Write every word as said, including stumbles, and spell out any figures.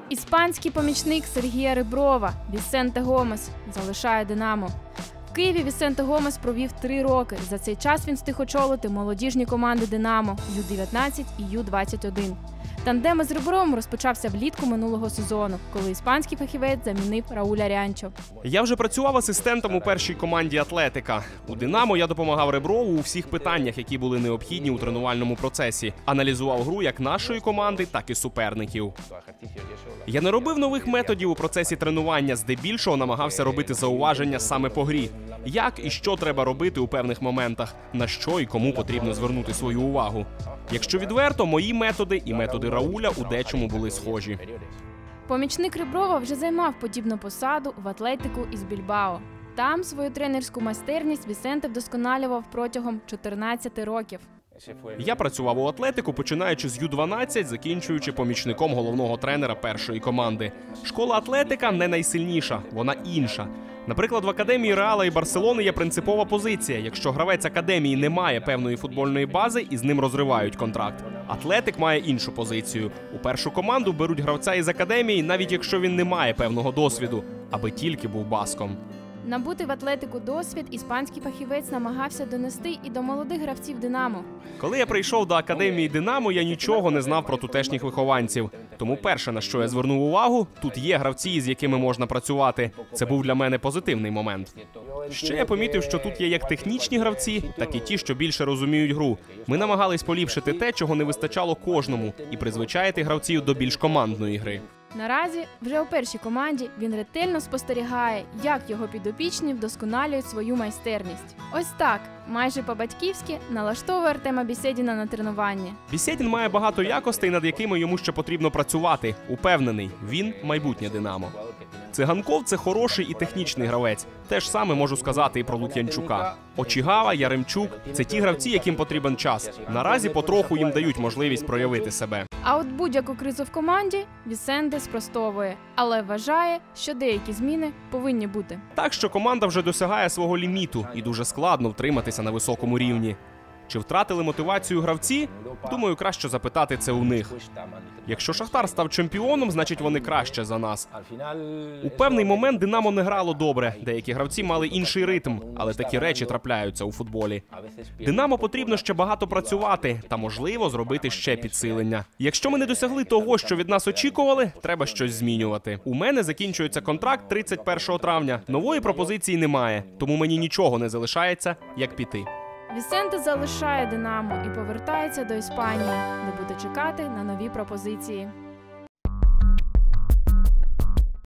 Іспанський помічник Сергія Реброва Вісенте Гомес залишає «Динамо». В Києві Вісенте Гомес провів три роки. За цей час він встиг очолити молодіжні команди «Динамо» Ю дев'ятнадцять і Ю двадцять один. Тандем із Ребровим розпочався влітку минулого сезону, коли іспанський фахівець замінив Рауля Рянчо. Я вже працював асистентом у першій команді «Атлетика». У «Динамо» я допомагав Реброву у всіх питаннях, які були необхідні у тренувальному процесі. Аналізував гру як нашої команди, так і суперників. Я не робив нових методів у процесі тренування, здебільшого намагався робити зауваження саме по грі. Як і що треба робити у певних моментах, на що і кому потрібно звернути свою увагу. Якщо відверто, мої методи і методи Рауля у дечому були схожі. Помічник Реброва вже займав подібну посаду в «Атлетику» із Більбао. Там свою тренерську майстерність Вісенте вдосконалював протягом чотирнадцяти років. Я працював у «Атлетику», починаючи з Ю дванадцять, закінчуючи помічником головного тренера першої команди. Школа «Атлетика» не найсильніша, вона інша. Наприклад, в академії Реала і Барселони є принципова позиція. Якщо гравець академії не має певної футбольної бази, і з ним розривають контракт. «Атлетик» має іншу позицію. У першу команду беруть гравця із академії, навіть якщо він не має певного досвіду, аби тільки був баском. Набути в «Атлетику» досвід іспанський фахівець намагався донести і до молодих гравців «Динамо». Коли я прийшов до академії «Динамо», я нічого не знав про тутешніх вихованців. Тому перше, на що я звернув увагу, тут є гравці, з якими можна працювати. Це був для мене позитивний момент. Ще я помітив, що тут є як технічні гравці, так і ті, що більше розуміють гру. Ми намагались поліпшити те, чого не вистачало кожному, і призвичаїти гравців до більш командної гри. Наразі, вже у першій команді, він ретельно спостерігає, як його підопічні вдосконалюють свою майстерність. Ось так, майже по-батьківськи, налаштовує Артема Бєсєдіна на тренування. Бєсєдін має багато якостей, над якими йому ще потрібно працювати. Упевнений, він – майбутнє «Динамо». Циганков – це хороший і технічний гравець. Те ж саме можу сказати і про Лук'янчука. Очігава, Яремчук – це ті гравці, яким потрібен час. Наразі потроху їм дають можливість проявити себе. А от будь-яку кризу в команді Вісенте спростовує, але вважає, що деякі зміни повинні бути. Так що команда вже досягає свого ліміту і дуже складно втриматися на високому рівні. Чи втратили мотивацію гравці? Думаю, краще запитати це у них. Якщо Шахтар став чемпіоном, значить вони краще за нас. У певний момент «Динамо» не грало добре, деякі гравці мали інший ритм, але такі речі трапляються у футболі. «Динамо» потрібно ще багато працювати та, можливо, зробити ще підсилення. Якщо ми не досягли того, що від нас очікували, треба щось змінювати. У мене закінчується контракт тридцять першого травня, нової пропозиції немає, тому мені нічого не залишається, як піти. Вісенте залишає «Динамо» і повертається до Іспанії, де буде чекати на нові пропозиції.